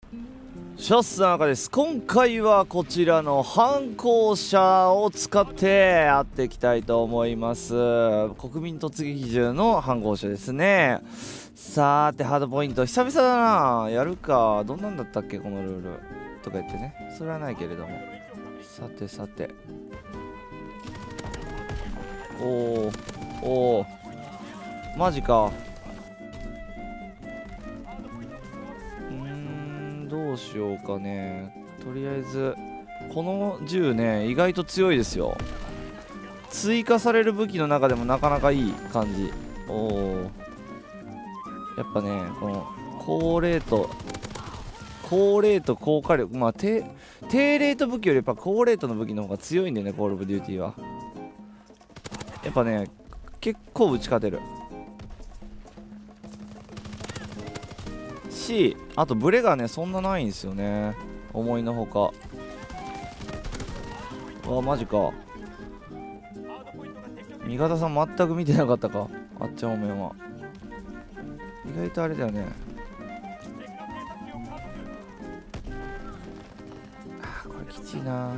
シャスの中です。今回はこちらの反抗者を使ってやっていきたいと思います。国民突撃銃の反抗者ですね。さーて、ハードポイント久々だな。やるか。どんなんだったっけこのルールとか言ってね。それはないけれども、さてさて、おーマジか。どうしようかね。とりあえずこの銃ね、意外と強いですよ。追加される武器の中でもなかなかいい感じ。やっぱね、この高レート高火力、まあ低レート武器よりやっぱ高レートの武器の方が強いんだよね、コールオブデューティーは。やっぱね、結構打ち勝てるし、あとブレがねそんなないんですよね、思いのほか。マジか。味方さん全く見てなかったか、あっちゃ方面は。意外とあれだよね。これきついな。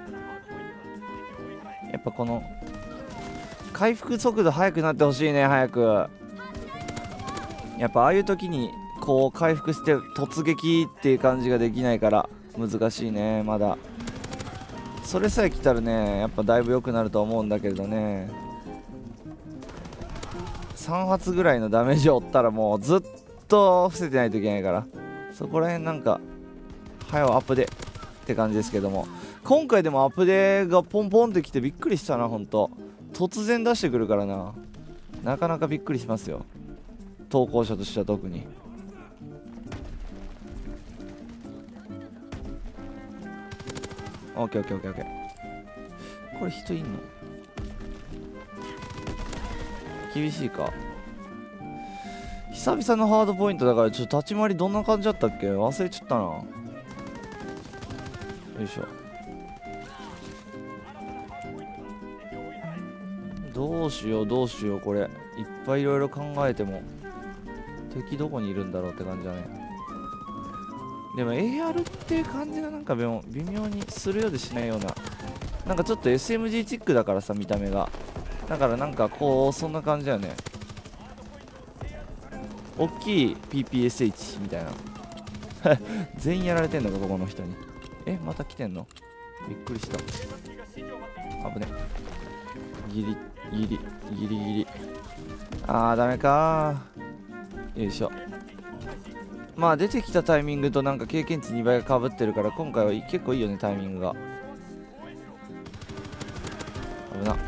やっぱこの回復速度速くなってほしいね、早く。やっぱああいう時にこう回復して突撃っていう感じができないから難しいね。まだそれさえ来たらね、やっぱだいぶ良くなると思うんだけれどね。3発ぐらいのダメージを負ったらもうずっと伏せてないといけないから、そこら辺なんか早アップでって感じですけども、今回でもアップデがポンポンってきてびっくりしたな。ほんと突然出してくるからなかなかびっくりしますよ、投稿者としては特に。オッケーオッケーオッケーオッケー。これ人いんの厳しいか。久々のハードポイントだから、ちょっと立ち回りどんな感じだったっけ忘れちゃったな。よいしょ。どうしようどうしよう。これいっぱいいろいろ考えても敵どこにいるんだろうって感じだね。でも AR っていう感じがなんか微妙にするようでしないような、なんかちょっと SMG チックだからさ、見た目が。だからなんかこうそんな感じだよね。大きい PPSH みたいな全員やられてんのかここの人に。また来てんの、びっくりした。危ね、ギリギリ。ダメかー。よいしょ。まあ出てきたタイミングとなんか経験値2倍がかぶってるから、今回は結構いいよね、タイミングが。危な。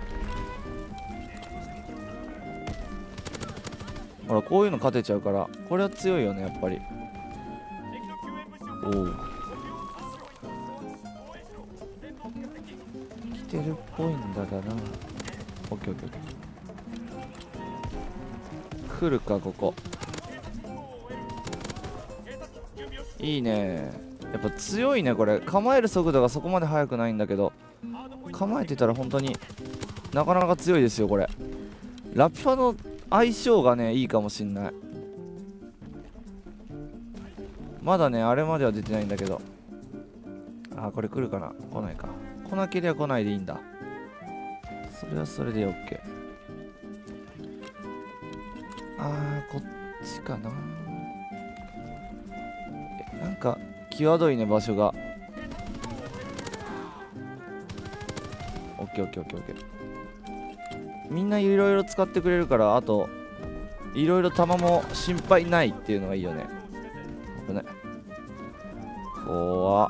ほらこういうの勝てちゃうから、これは強いよねやっぱり。おお、来てるっぽいんだがな。オッケーオッケーオッケー。来るかここ。いいね。やっぱ強いねこれ。構える速度がそこまで速くないんだけど、構えてたら本当になかなか強いですよこれ。ラピュアの相性がねいいかもしんない。まだねあれまでは出てないんだけど。これ来るかな。来ないか。来なければ来ないでいいんだ。それはそれで OK。 こっちかな。なんか際どいね場所が。オッケーオッケーオッケーオッケー。みんないろいろ使ってくれるから、あといろいろ弾も心配ないっていうのがいいよね。危ない。怖っ。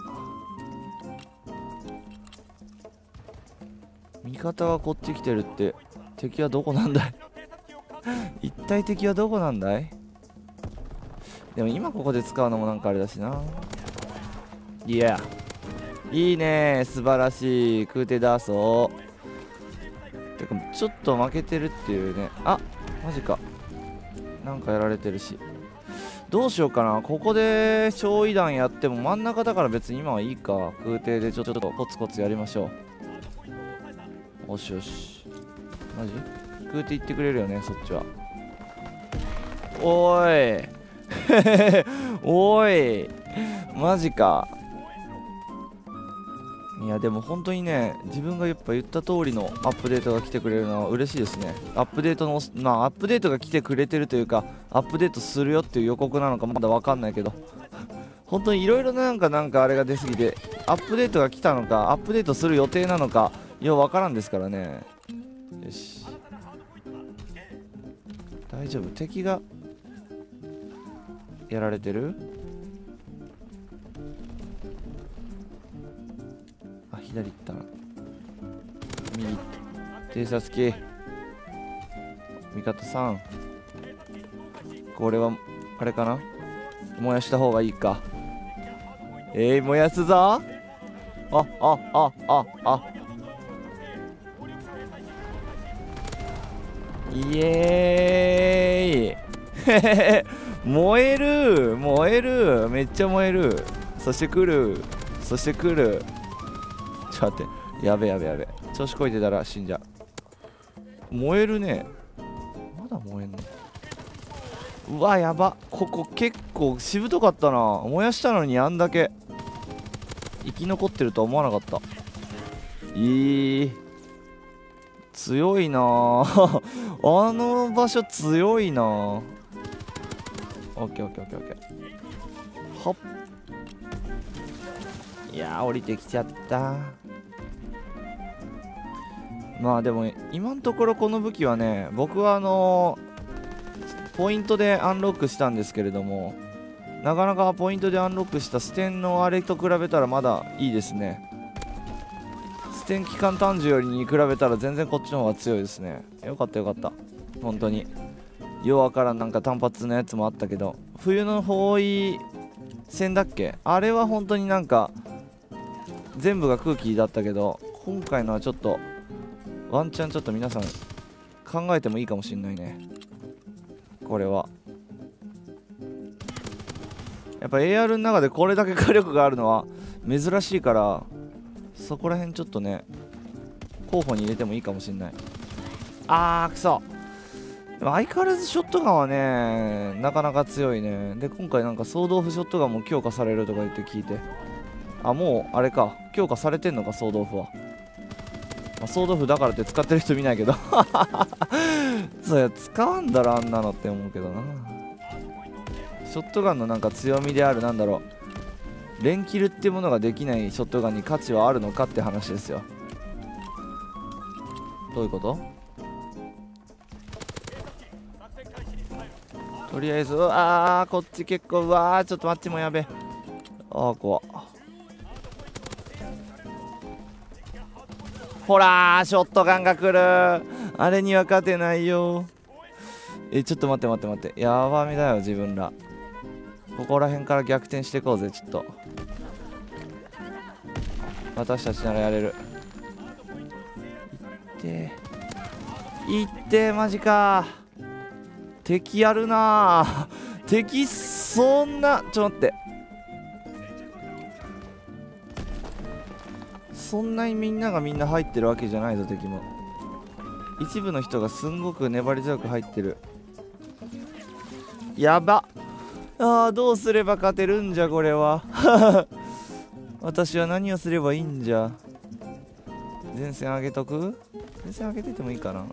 味方がこっち来てるって、敵はどこなんだい一体敵はどこなんだい。でも今ここで使うのもなんかあれだしな。いや、いいね、素晴らしい。空挺ダーソー。てかちょっと負けてるっていうね。マジか。なんかやられてるし。どうしようかな。ここで焼夷弾やっても真ん中だから別に今はいいか。空挺でちょっとコツコツやりましょう。よしよし。マジ空挺言ってくれるよねそっちは。おーいおーいマジか。いやでも本当にね、自分がやっぱ言った通りのアップデートが来てくれるのは嬉しいですね。アップデートのアップデートが来てくれてるというか、アップデートするよっていう予告なのかまだ分かんないけど、本当にいろいろなんかあれが出すぎて、アップデートが来たのかアップデートする予定なのかよう分からんですからね。よし、大丈夫。敵がやられてる。あ、左行ったな。右偵察機味方さん、これはあれかな、燃やした方がいいか。燃やすぞ。イエーイ燃える燃える、めっちゃ燃える。そして来る、そして来る。ちょっと待って、やべやべやべ、調子こいてたら死んじゃう。燃えるね、まだ燃えんの。うわやば、ここ結構しぶとかったな。燃やしたのにあんだけ生き残ってるとは思わなかった。強いなああの場所強いなあ。オッケーオッケーオッケーオッケー。ほっ、いやー降りてきちゃった。まあでも今のところこの武器はね、僕はポイントでアンロックしたんですけれども、なかなかポイントでアンロックしたステンのあれと比べたらまだいいですね。ステン機関単銃よりに比べたら全然こっちの方が強いですね。よかったよかった、本当に。ようわからんなんか単発のやつもあったけど、冬の包囲戦だっけ、あれは本当になんか全部が空気だったけど、今回のはちょっとワンチャンちょっと皆さん考えてもいいかもしんないね。これはやっぱ AR の中でこれだけ火力があるのは珍しいから、そこら辺ちょっとね候補に入れてもいいかもしんない。くそ。でも相変わらずショットガンはねなかなか強いね。で今回なんか総豆腐ショットガンも強化されるとか言って聞いて、もうあれか、強化されてんのか総豆腐は。総豆腐だからって使ってる人見ないけどそうや、使わんだろあんなのって思うけどな。ショットガンのなんか強みである、なんだろう、連キルっていうものができないショットガンに価値はあるのかって話ですよ。どういうこと？とりあえずこっち結構、ちょっと待って、もやべえ。怖っ。ほらショットガンが来る。あれには勝てないよ。ちょっと待って待って待って、やばめだよ自分ら。ここら辺から逆転していこうぜ。ちょっと私たちならやれる。いってマジか。敵やるな敵そんな、ちょっと待って、そんなにみんながみんな入ってるわけじゃないぞ。敵も一部の人がすんごく粘り強く入ってる。やば。どうすれば勝てるんじゃこれは私は何をすればいいんじゃ。前線上げとく？前線上げててもいいかな。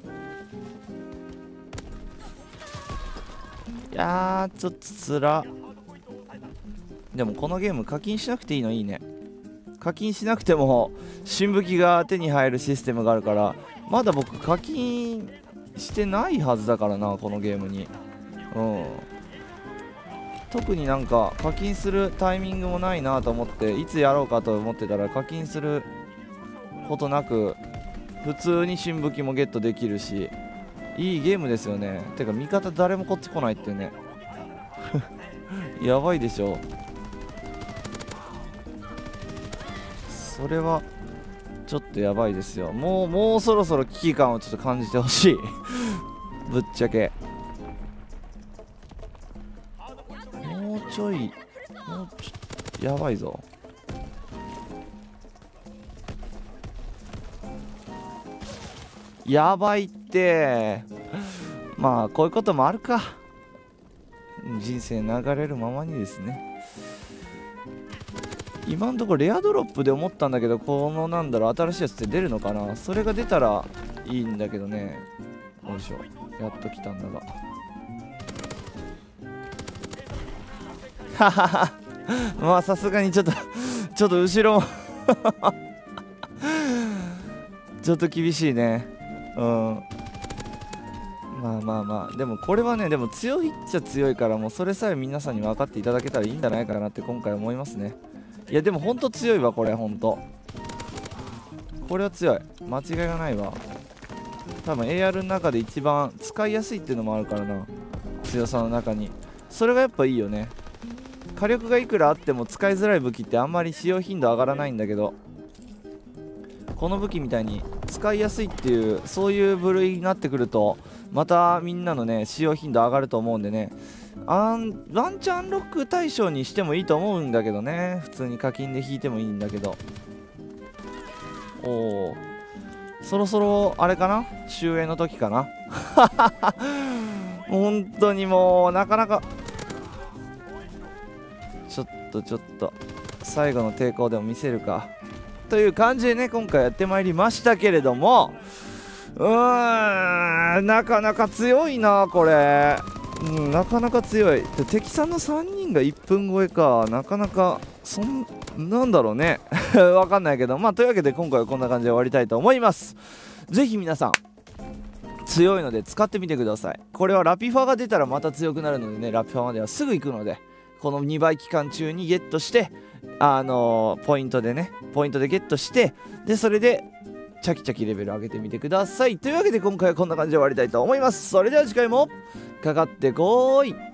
いやーちょっとつら。でもこのゲーム課金しなくていいのいいね。課金しなくても新武器が手に入るシステムがあるから、まだ僕課金してないはずだからなこのゲームに。特になんか課金するタイミングもないなと思って、いつやろうかと思ってたら課金することなく普通に新武器もゲットできるし、いいゲームですよね。てか味方誰もこっち来ないってねやばいでしょ。それはちょっとやばいですよ。もうそろそろ危機感をちょっと感じてほしいぶっちゃけ。もうちょっとやばいぞ。やばいって。まあこういうこともあるか。人生流れるままにですね。 今んところレアドロップで思ったんだけど、このなんだろう、新しいやつって出るのかな。それが出たらいいんだけどね。よいしょ、やっと来たんだが。ははは。まあさすがにちょっと後ろもちょっと厳しいね。うん。まあまあまあ、でもこれはね、でも強いっちゃ強いから、もうそれさえ皆さんに分かっていただけたらいいんじゃないかなって今回思いますね。いやでもほんと強いわ、これほんと。これは強い、間違いがないわ。多分 AR の中で一番使いやすいっていうのもあるからな、強さの中に。それがやっぱいいよね。火力がいくらあっても使いづらい武器ってあんまり使用頻度上がらないんだけど、この武器みたいに使いやすいっていう、そういう部類になってくるとまたみんなのね使用頻度上がると思うんでね、ワンチャンロック対象にしてもいいと思うんだけどね。普通に課金で引いてもいいんだけど。おお、そろそろあれかな、終焉の時かな。本当にもうなかなかちょっと最後の抵抗でも見せるかという感じでね、今回やってまいりましたけれども、なかなか強いなこれ。なかなか強い。で敵さんの3人が1分超えか。なかなかなんだろうね。わかんないけど、まあというわけで今回はこんな感じで終わりたいと思います。ぜひ皆さん強いので使ってみてください。これはラピファが出たらまた強くなるのでね、ラピファまではすぐ行くので、この2倍期間中にゲットして、ポイントでゲットして、でそれでチャキチャキレベル上げてみてください。というわけで今回はこんな感じで終わりたいと思います。それでは次回もかかってこーい。